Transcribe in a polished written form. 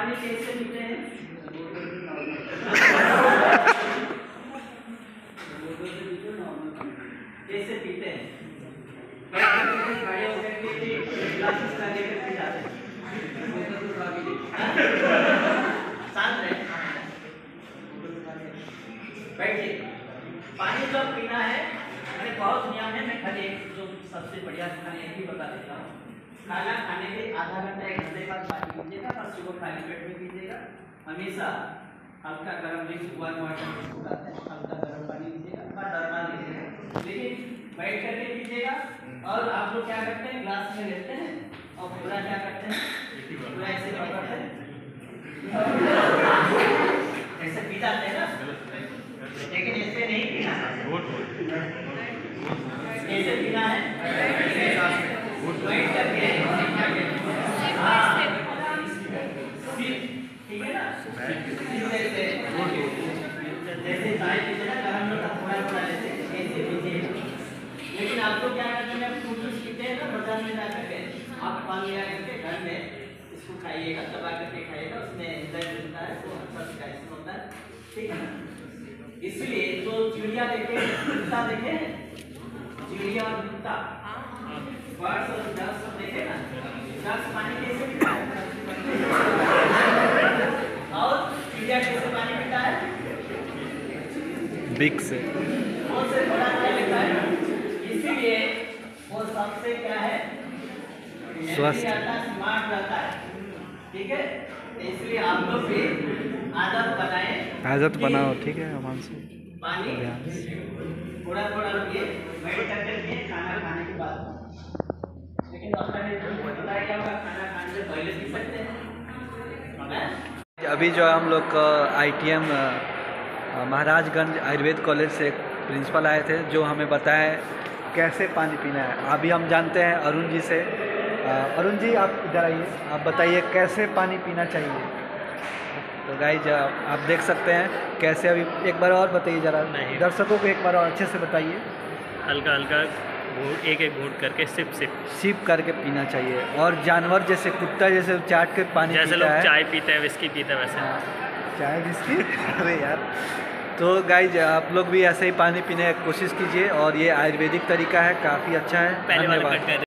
पानी कैसे पीते हैं? कैसे पीते हैं? खड़े होकर के ग्लासेस लगे कर पी जाते हैं। शांत रहे, बैठिए। पानी जब पीना है, मैंने बहुत नियम है, मैं खाली एक जो सबसे बढ़िया खाने एक ही बता देता हूँ। खाना खाने के आधा घंटा 1 घंटे बाद पानी पीजिएगा, बस सुबह खाली पेट में पीजिएगा। हमेशा हल्का गर्म मिक्स वाटर हल्का गर्म पानी पीजिएगा, डरमा लीजिएगा, लेकिन बैठ करके पीजिएगा। और आप लोग क्या करते हैं, ग्लास में लेते हैं और पूरा क्या करते हैं, पूरा ऐसे पकड़ते हैं, ऐसे पी जाते हैं ना, लेकिन ऐसे नहीं पीना, ऐसे पीना है, बैठ करके, ठीक है ना, जैसे चाय पीते ना गरम में थोड़ा ऐसे पीजिए। लेकिन आपको क्या करना है, फ्रूट जूस पीते हैं ना बाजार में जाकर के, आप पान ले आकर के घर में इसको खाइएगा, दबा करके खाइएगा, उसमें एंजाइम मिलता है, तो अच्छा कैल्शियम होता है, ठीक है ना। इसलिए जो चिड़िया देखे, कुत्ता देखे, चिड़िया और कुत्ता, बर्ड्स और डक्स देखे ना, डक्स पानी कैसे पीता है और चिड़िया कैसे पानी पीता है, बिग से, वो से बड़ा क्या लगता है। इसीलिए वो सबसे क्या है, स्वस्थ, स्मार्ट रहता है, ठीक है। इसलिए आप लोग भी आदत बनाएं, आदत बनाओ, ठीक है। अमान से पानी थोड़ा थोड़ा पिए, बैठ करके पिए खाना खाने के बाद। लेकिन डॉक्टर ने बताया क्या होगा, खाना खाने से पहले पी सकते हैं। अभी जो हम लोग ITM महाराजगंज आयुर्वेद कॉलेज से प्रिंसिपल आए थे, जो हमें बताया कैसे पानी पीना है। अभी हम जानते हैं अरुण जी से। अरुण जी, आप इधर आइए, आप बताइए कैसे पानी पीना चाहिए। तो गाइस आप देख सकते हैं कैसे। अभी एक बार और बताइए जरा, दर्शकों को एक बार और अच्छे से बताइए। हल्का हल्का घूट, एक एक घूट करके सिप करके पीना चाहिए। और जानवर जैसे कुत्ता जैसे चाट के पानी जैसे लोग चाय पीते हैं, विस्की पीते हैं, वैसे चाय विस्की अरे यार। तो गाइज आप लोग भी ऐसे ही पानी पीने की कोशिश कीजिए, और ये आयुर्वेदिक तरीका है, काफ़ी अच्छा है। पहले वाला कट कर